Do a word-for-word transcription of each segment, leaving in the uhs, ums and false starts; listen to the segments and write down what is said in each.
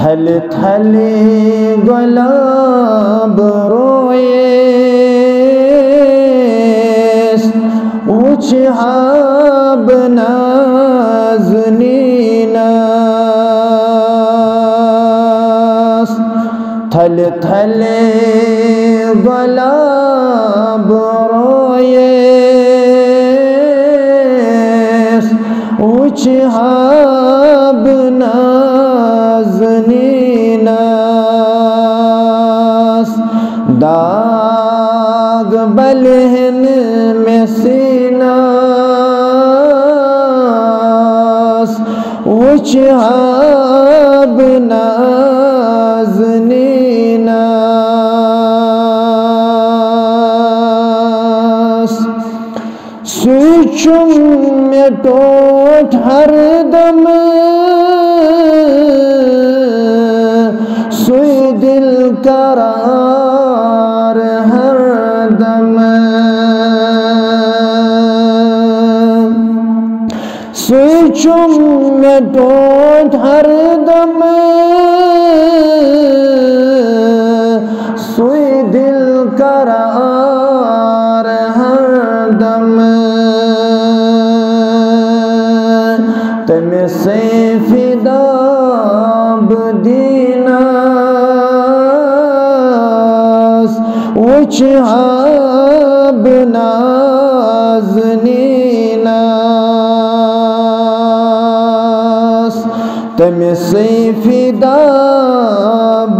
थल थल गुलाब रोएस उच हाब नाज़नीनास थल थल गुलाब रोएस उच हाब नाज़नीनास दाग बलहन में सीनास उच हाब नाज़नीनास सूचुम में टोट हर दम सुई दिल करार हर दम सुई चुम में टोट हर दम सुई दिल करार हर दम तमे से फिदाब दीनास उच हाब नाज़नीनास तमे से फिदाब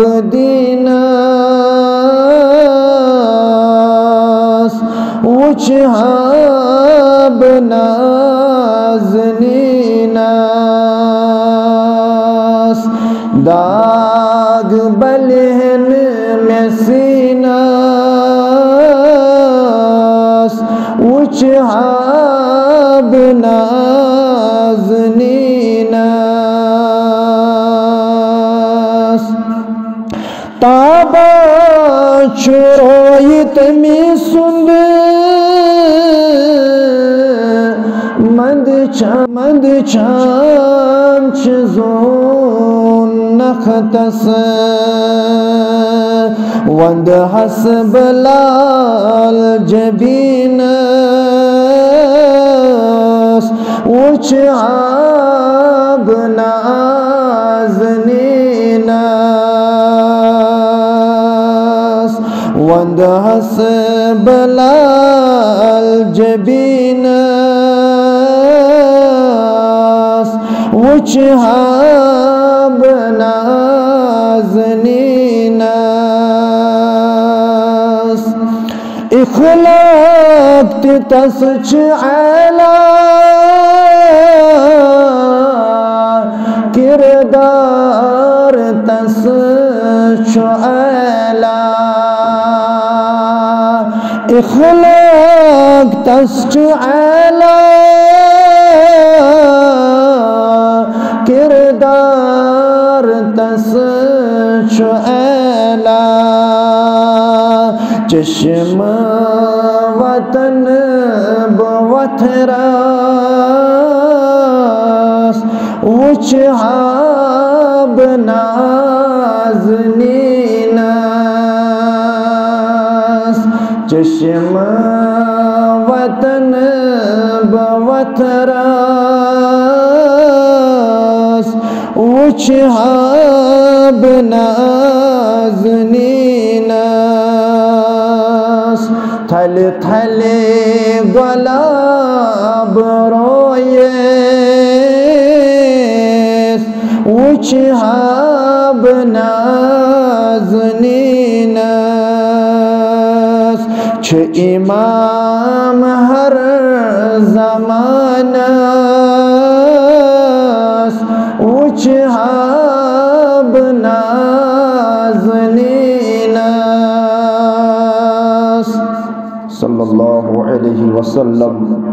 दीनास उच हाब नाज़नीनास दाग बलहन में सीनास उच हाब नाज़नीनास ताबा चुरोयत में सुंद मंद चाम मंद चाम चोन नखतस वंद हसबलाल जबीनस उच हाब नाज़नीनास वंद हसबलाल जबीनस उच हाब नाज़नीनास इखलाक तसच आला किरदार तसच आला इखलाक तसच आला किरदार तसच आला चश्म वतन बवथरास उच हाब नाज़नीनास चश्म वतन बवथरास उच हाब नाज़नीनास थल थल गुलाब रोएस उच हाब नाज़नीनास छ इमाम हर ज़मानास उच हाब नाज़नीनास सल्लल्लाहु अलैहि वसल्लम।